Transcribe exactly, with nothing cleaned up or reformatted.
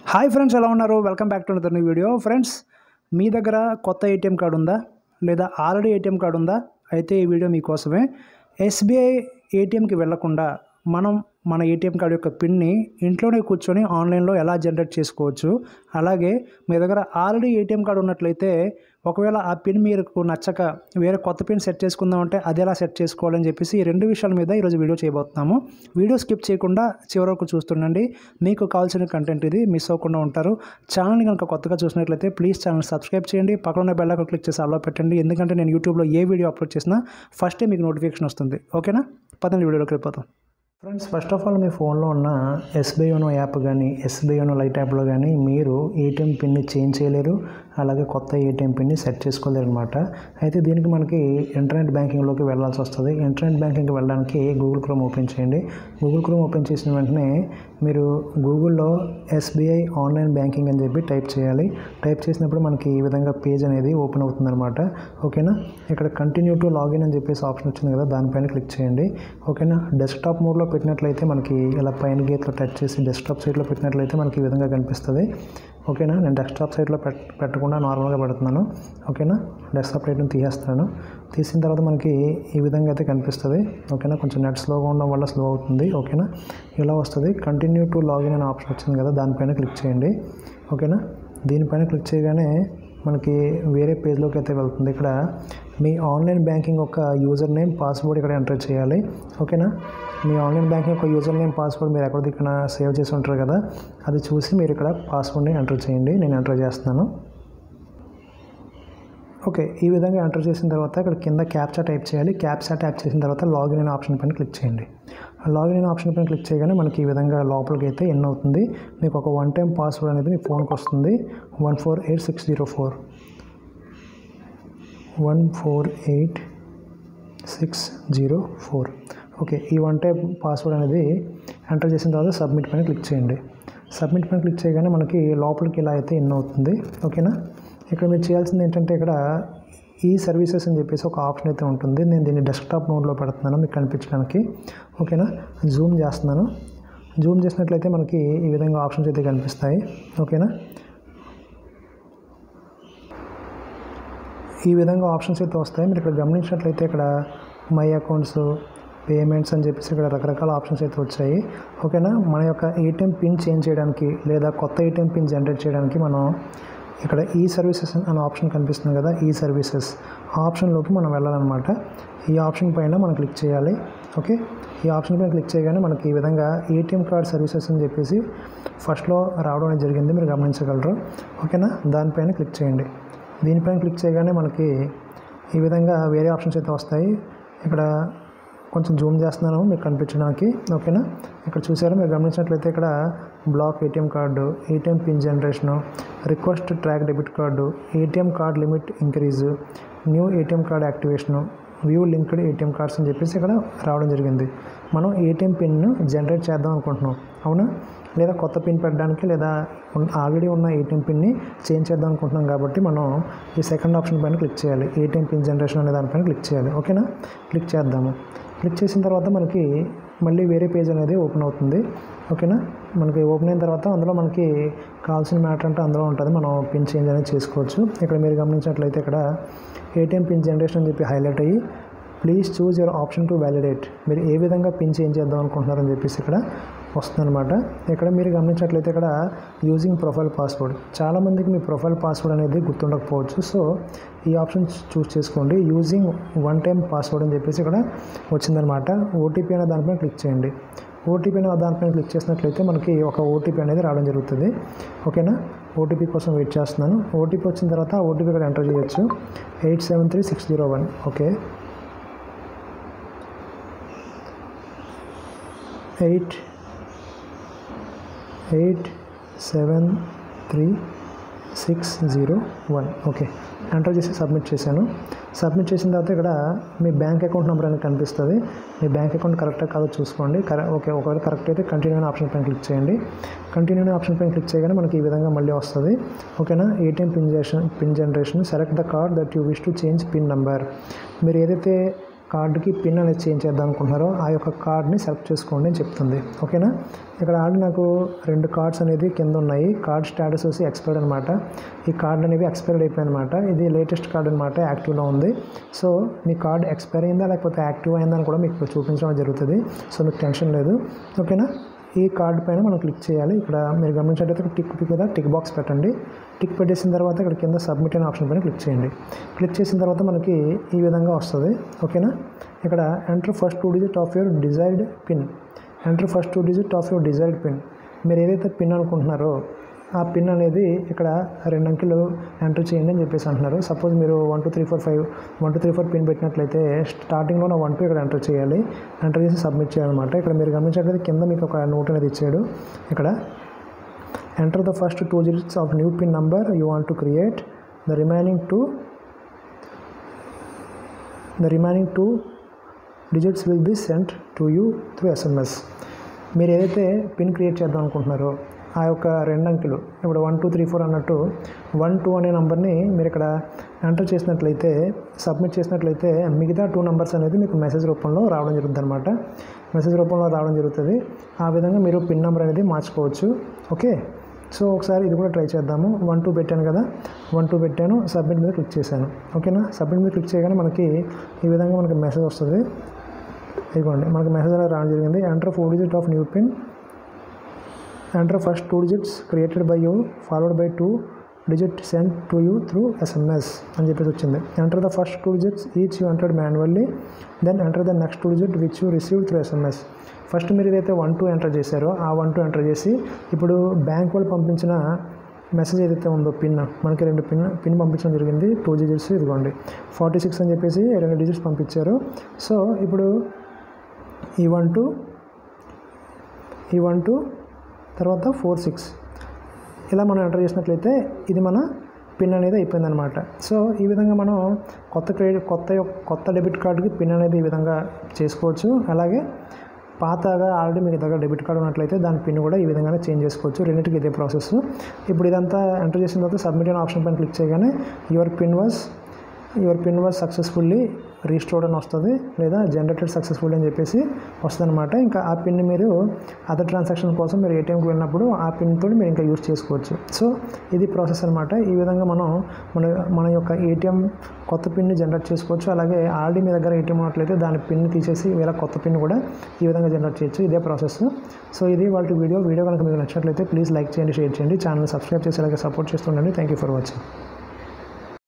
Hi friends, ఎలా ఉన్నారు? Welcome back to another new video. Friends, మీ దగ్గర కొత్త ఏటీఎం కార్డు ఉందా లేదా ఆల్రెడీ ఏటీఎం కార్డు ఉందా? అయితే ఈ వీడియో మీకోసమే. ఎస్బీఐ ఏటీఎంకి వెళ్లకుండా మనం మన ఏటీఎం కార్డు యొక్క పిన్ని ఇంట్లోనే కూర్చొని ఆన్లైన్లో ఎలా జనరేట్ చేసుకోవచ్చు, అలాగే మీ దగ్గర ఆల్రెడీ ఏటీఎం కార్డు ఉన్నట్లయితే ఒకవేళ ఆ పిన్ మీకు నచ్చక వేరే కొత్త పిన్ సెట్ చేసుకుందామంటే అది ఎలా సెట్ చేసుకోవాలని చెప్పేసి ఈ రెండు విషయాల మీద ఈరోజు వీడియో చేయబోతున్నాము. వీడియో స్కిప్ చేయకుండా చివరి వరకు చూస్తుండండి. మీకు కావాల్సిన కంటెంట్ ఇది మిస్ అవ్వకుండా ఉంటారు. ఛానల్ని కనుక కొత్తగా చూసినట్లయితే ప్లీజ్ ఛానల్ సబ్స్క్రైబ్ చేయండి, పక్కన ఉన్న బెల్ ఐకాన్ క్లిక్ చేసి ఆల్లో పెట్టండి. ఎందుకంటే నేను యూట్యూబ్లో ఏ వీడియో అప్లోడ్ చేసినా ఫస్టే మీకు నోటిఫికేషన్ వస్తుంది. ఓకేనా? పదండి వీడియోలోకి వెళ్ళిపోతాం. ఫ్రెండ్స్, ఫస్ట్ ఆఫ్ ఆల్ మీ ఫోన్లో ఉన్న ఎస్బీఐ యోనో యాప్ కానీ ఎస్బీఐ యోనో లైట్ యాప్లో కానీ మీరు ఏటీఎం పిన్ని చేంజ్ చేయలేరు, అలాగే కొత్త ఏటీఎం పిన్ని సెట్ చేసుకోలేరు అనమాట. అయితే దీనికి మనకి ఇంటర్నెట్ బ్యాంకింగ్లోకి వెళ్ళాల్సి వస్తుంది. ఇంటర్నెట్ బ్యాంకింగ్కి వెళ్ళడానికి గూగుల్ క్రోమ్ ఓపెన్ చేయండి. గూగుల్ క్రోమ్ ఓపెన్ చేసిన వెంటనే మీరు గూగుల్లో ఎస్బీఐ ఆన్లైన్ బ్యాంకింగ్ అని చెప్పి టైప్ చేయాలి. టైప్ చేసినప్పుడు మనకి ఈ విధంగా పేజ్ అనేది ఓపెన్ అవుతుంది అనమాట. ఓకేనా? ఇక్కడ కంటిన్యూ టు లాగిన్ అని చెప్పేసి ఆప్షన్ వచ్చింది కదా, దానిపైన క్లిక్ చేయండి. ఓకేనా? డెస్క్టాప్ మోడ్లో పెట్టినట్లయితే మనకి ఇలా పైన గీతలో టచ్ చేసి డెస్క్టాప్ సైట్లో పెట్టినట్లయితే మనకి ఈ విధంగా కనిపిస్తుంది. ఓకేనా? నేను డెస్క్టాప్ సైట్లో పెట్ పెట్టకుండా నార్మల్గా పెడుతున్నాను. ఓకేనా? డెస్క్టాప్ సైట్ని తీసేస్తాను. తీసిన తర్వాత మనకి ఈ విధంగా అయితే కనిపిస్తుంది. ఓకేనా? కొంచెం నెట్ స్లోగా ఉండడం వల్ల స్లో అవుతుంది. ఓకేనా? ఇలా వస్తుంది. కంటిన్యూ టు లాగిన్ అనే ఆప్షన్ వచ్చింది కదా, దానిపైన క్లిక్ చేయండి. ఓకేనా? దీనిపైన క్లిక్ చేయగానే మనకి వేరే పేజ్లోకి అయితే వెళ్తుంది. ఇక్కడ మీ ఆన్లైన్ బ్యాంకింగ్ ఒక యూజర్ నేమ్ పాస్వర్డ్ ఇక్కడ ఎంటర్ చేయాలి. ఓకేనా? మీ ఆన్లైన్ బ్యాంకింగ్ ఒక యూజర్ నేమ్ పాస్వర్డ్ మీరు ఎక్కడ ఇక్కడ సేవ్ చేసి ఉంటారు కదా, అది చూసి మీరు ఇక్కడ పాస్వర్డ్ని ఎంటర్ చేయండి. నేను ఎంటర్ చేస్తున్నాను. ఓకే, ఈ విధంగా ఎంటర్ చేసిన తర్వాత ఇక్కడ కింద క్యాప్చా టైప్ చేయాలి. క్యాప్చా టైప్ చేసిన తర్వాత లాగిన్ అనే ఆప్షన్ పైన క్లిక్ చేయండి. లాగిన్ అనే ఆప్షన్ పైన క్లిక్ చేయగానే మనకి ఈ విధంగా లోపలికి అయితే ఎన్ అవుతుంది. మీకు ఒక వన్ టైం పాస్వర్డ్ అనేది మీ ఫోన్కి వస్తుంది. One four eight six zero four one four eight six zero four okay, ఈ వన్ టైం పాస్వర్డ్ అనేది ఎంటర్ చేసిన తర్వాత సబ్మిట్ పైన క్లిక్ చేయండి. సబ్మిట్ పైన క్లిక్ చేయగానే మనకి లోపలికి ఇలా అయితే ఎన్ అవుతుంది. ఓకేనా? ఇక్కడ మీరు చేయాల్సింది ఏంటంటే ఇక్కడ ఈ సర్వీసెస్ అని చెప్పేసి ఒక ఆప్షన్ అయితే ఉంటుంది. నేను దీన్ని డెస్క్టాప్ మోడ్లో పెడుతున్నాను మీకు కనిపించడానికి. ఓకేనా? జూమ్ చేస్తున్నాను. జూమ్ చేసినట్లయితే మనకి ఈ విధంగా ఆప్షన్స్ అయితే కనిపిస్తాయి. ఓకేనా? ఈ విధంగా ఆప్షన్స్ అయితే వస్తాయి. మీరు ఇక్కడ గమనించినట్లయితే ఇక్కడ మై అకౌంట్స్, పేమెంట్స్ అని చెప్పేసి ఇక్కడ రకరకాల ఆప్షన్స్ అయితే వచ్చాయి. ఓకేనా? మన యొక్క ఏటీఎం పిన్ చేంజ్ చేయడానికి లేదా కొత్త ఏటీఎం పిన్ జనరేట్ చేయడానికి మనం ఇక్కడ ఈ సర్వీసెస్ అనే ఆప్షన్ కనిపిస్తుంది కదా, ఈ సర్వీసెస్ ఆప్షన్లోకి మనం వెళ్ళాలన్నమాట. ఈ ఆప్షన్ పైన మనం క్లిక్ చేయాలి. ఓకే, ఈ ఆప్షన్ పైన క్లిక్ చేయగానే మనకి ఈ విధంగా ఏటీఎం కార్డ్ సర్వీసెస్ అని చెప్పేసి ఫస్ట్లో రావడం అనేది జరిగింది, మీరు గమనించగలరు. ఓకేనా? దానిపైన క్లిక్ చేయండి. దీనిపైన క్లిక్ చేయగానే మనకి ఈ విధంగా వేరే ఆప్షన్స్ అయితే వస్తాయి. ఇక్కడ కొంచెం జూమ్ చేస్తున్నాను మీకు కనిపించడానికి. ఓకేనా? ఇక్కడ చూసారా, మీరు గమనించినట్లయితే ఇక్కడ block ATM card, ATM pin generation, request track debit card, ATM card limit increase, new ATM card activation, view linked ATM cards అని చెప్పేసి ఇక్కడ రావడం జరిగింది. మనం ఏటీఎం పిన్ను జనరేట్ చేద్దాం అనుకుంటున్నాం, అవునా? లేదా కొత్త పిన్ పెట్టడానికి లేదా ఆల్రెడీ ఉన్న ఏటీఎం పిన్ని చేంజ్ చేద్దాం అనుకుంటున్నాం కాబట్టి మనం ఈ సెకండ్ ఆప్షన్ పైన క్లిక్ చేయాలి. ఏటీఎం పిన్ జనరేషన్ అనే దానిపైన క్లిక్ చేయాలి. ఓకేనా? క్లిక్ చేద్దాము. క్లిక్ చేసిన తర్వాత మనకి మళ్ళీ వేరే పేజ్ అనేది ఓపెన్ అవుతుంది. ఓకేనా? మనకి ఓపెన్ అయిన తర్వాత అందులో మనకి కావాల్సిన మ్యాటర్ అంటే అందులో ఉంటుంది, మనం పిన్ చేంజ్ అనేది చేసుకోవచ్చు. ఇక్కడ మీరు గమనించినట్లయితే ఇక్కడ ఏటీఎం పిన్ జనరేషన్ అని చెప్పి హైలైట్ అయ్యి please choose your option to validate, మీరు ఏ విధంగా పిన్ చేంజ్ చేద్దాం అనుకుంటున్నారని చెప్పేసి ఇక్కడ వస్తుందన్నమాట. ఇక్కడ మీరు గమనించినట్లయితే ఇక్కడ యూజింగ్ ప్రొఫైల్ పాస్వర్డ్, చాలామందికి మీ ప్రొఫైల్ పాస్వర్డ్ అనేది గుర్తుండకపోవచ్చు. సో ఈ ఆప్షన్ చూస్ చేసుకోండి. యూజింగ్ వన్ టైం పాస్వర్డ్ అని చెప్పేసి ఇక్కడ వచ్చిందనమాట. ఓటీపీ అనే దానిపైన క్లిక్ చేయండి. ఓటీపీ అనే దానిపైన క్లిక్ చేసినట్లయితే మనకి ఒక ఓటీపీ అనేది రావడం జరుగుతుంది. ఓకేనా? ఓటీపీ కోసం వెయిట్ చేస్తున్నాను. ఓటీపీ వచ్చిన తర్వాత ఆ ఓటీపీ ఇక్కడ ఎంటర్ చేయొచ్చు. Eight seven three six zero one okay, eight eight seven three six zero one okay, enter చేసి సబ్మిట్ చేశాను. సబ్మిట్ చేసిన తర్వాత ఇక్కడ మీ బ్యాంక్ అకౌంట్ నెంబర్ అనేది కనిపిస్తుంది. మీ బ్యాంక్ అకౌంట్ కరెక్టా కాదో చూసుకోండి. కరె ఓకే, ఒకవేళ కరెక్ట్ అయితే కంటిన్యూ అనే ఆప్షన్ పైన క్లిక్ చేయండి. కంటిన్యూ అనే ఆప్షన్ పైన క్లిక్ చేయగానే మనకి ఈ విధంగా మళ్ళీ వస్తుంది. ఓకేనా? ATM pin generation pin generation select the card that you wish to change pin number, మీరు ఏదైతే కార్డుకి పిన్ అనేది చేంజ్ చేద్దాం అనుకుంటున్నారో ఆ యొక్క కార్డ్ని సెలెక్ట్ చేసుకోండి అని చెప్తుంది. ఓకేనా. ఇక్కడ ఆల్రెడీ నాకు రెండు కార్డ్స్ అనేది కింద ఉన్నాయి. కార్డ్ స్టేటస్ వచ్చి ఎక్స్పైర్డ్ అనమాట. ఈ కార్డ్ అనేది ఎక్స్పైర్డ్ అయిపోయింది అనమాట. ఇది లేటెస్ట్ కార్డ్ అనమాట, యాక్టివ్లో ఉంది. సో మీ కార్డ్ ఎక్స్పైర్ అయిందా లేకపోతే యాక్టివ్ అయిందని కూడా మీకు చూపించడం జరుగుతుంది. సో మీకు టెన్షన్ లేదు. ఓకేనా. ఈ కార్డు పైన మనం క్లిక్ చేయాలి. ఇక్కడ మీరు గమనించినట్లయితే టిక్ టిక్ కదా టిక్ బాక్స్ పెట్టండి. టిక్ పెట్టేసిన తర్వాత ఇక్కడ కింద సబ్మిట్ అనే ఆప్షన్ పైన క్లిక్ చేయండి. క్లిక్ చేసిన తర్వాత మనకి ఈ విధంగా వస్తుంది. ఓకేనా. ఇక్కడ enter first two digit of your desired pin. Enter first two digit of your desired pin. మీరు ఏదైతే పిన్ అనుకుంటున్నారో ఆ పిన్ అనేది ఇక్కడ రెండు అంకెలు ఎంటర్ చేయండి అని చెప్పేసి అంటున్నారు. సపోజ్ మీరు one two three four five one two three four pin పెట్టినట్లయితే స్టార్టింగ్లో నా వన్ టూ ఇక్కడ ఎంటర్ చేయాలి. ఎంటర్ చేసి సబ్మిట్ చేయాలన్నమాట. ఇక్కడ మీరు గమనించినట్లయితే కింద మీకు ఒక నోట్ అనేది ఇచ్చాడు. ఇక్కడ enter the first two digits of new pin number you want to create. The remaining two the remaining two digits will be sent to you through SMS. మీరు ఏదైతే పిన్ క్రియేట్ చేద్దాం అనుకుంటున్నారో ఆ యొక్క రెండు అంకెలు ఇప్పుడు వన్ టూ త్రీ ఫోర్ అన్నట్టు వన్ టూ అనే నెంబర్ని మీరు ఇక్కడ ఎంటర్ చేసినట్లయితే సబ్మిట్ చేసినట్లయితే మిగతా టూ నెంబర్స్ అనేది మీకు మెసేజ్ రూపంలో రావడం జరుగుతుంది అనమాట. మెసేజ్ రూపంలో రావడం జరుగుతుంది. ఆ విధంగా మీరు పిన్ నెంబర్ అనేది మార్చుకోవచ్చు. ఓకే. సో ఒకసారి ఇది కూడా ట్రై చేద్దాము. వన్ టూ పెట్టాను కదా, వన్ టూ పెట్టాను, సబ్మిట్ మీద క్లిక్ చేశాను. ఓకేనా. సబ్మిట్ మీద క్లిక్ చేయగానే మనకి ఈ విధంగా మనకి మెసేజ్ వస్తుంది. ఇదిగోండి మనకి మెసేజ్ అనేది రావడం జరిగింది. Enter four digit of new pin. Enter first two digits created by you followed by two digit sent to you through SMS అని చెప్పేసి వచ్చింది. Enter the first two digits each you entered manually then enter the next two digit which you receive through SMS. First మీరు ఏదైతే one two enter చేశారో ఆ one two enter చేసి ఇప్పుడు bank వాళ్ళు పంపించిన మెసేజ్ ఏదైతే ఉందో పిన్ మనకి రెండు పిన్ పిన్ పంపించడం జరిగింది. టూ డిజిట్స్ ఇదిగోండి ఫార్టీ సిక్స్ అని చెప్పేసి రెండు డిజిట్స్ పంపించారు. సో ఇప్పుడు ఈ వన్ టూ ఈ వన్ టూ తర్వాత ఫోర్ సిక్స్ ఇలా మనం ఎంటర్ చేసినట్లయితే ఇది మన పిన్ అనేది అయిపోయిందనమాట. సో ఈ విధంగా మనం కొత్త క్రెడిట్ కొత్త కొత్త డెబిట్ కార్డుకి పిన్ అనేది ఈ విధంగా చేసుకోవచ్చు. అలాగే పాతగా ఆల్రెడీ మీ దగ్గర డెబిట్ కార్డు ఉన్నట్లయితే దాని పిన్ కూడా ఈ విధంగానే చేంజ్ చేసుకోవచ్చు. రెండింటికి ఇదే ప్రాసెస్. ఇప్పుడు ఇదంతా ఎంటర్ చేసిన తర్వాత సబ్మిట్ అనే ఆప్షన్ పైన క్లిక్ చేయగానే your pin was your pin was successfully restored అని వస్తుంది, లేదా జనరేటెడ్ సక్సెస్ఫుల్ అని చెప్పేసి వస్తుంది అనమాట. ఇంకా ఆ పిన్ని మీరు అదర్ ట్రాన్సాక్షన్ కోసం మీరు ఏటీఎంకి వెళ్ళినప్పుడు ఆ పిన్ తోటి మీరు ఇంకా యూజ్ చేసుకోవచ్చు. సో ఇది ప్రాసెస్ అనమాట. ఈ విధంగా మనం మన మన యొక్క ఏటీఎం కొత్త పిన్ని జనరేట్ చేసుకోవచ్చు. అలాగే ఆల్రెడీ మీ దగ్గర ఏటీఎం ఉన్నట్లయితే దాని పిన్ తీసేసి వేరే కొత్త పిన్ కూడా ఈ విధంగా జనరేట్ చేయొచ్చు. ఇదే ప్రాసెస్. సో ఇది వాళ్ళ వీడియో వీడియో కనుక మీకు నచ్చినట్లయితే ప్లీజ్ లైక్ చేయండి, షేర్ చేయండి, ఛానల్ సబ్స్క్రైబ్ చేసి అలాగే సపోర్ట్ చేస్తుండండి. Thank you for watching.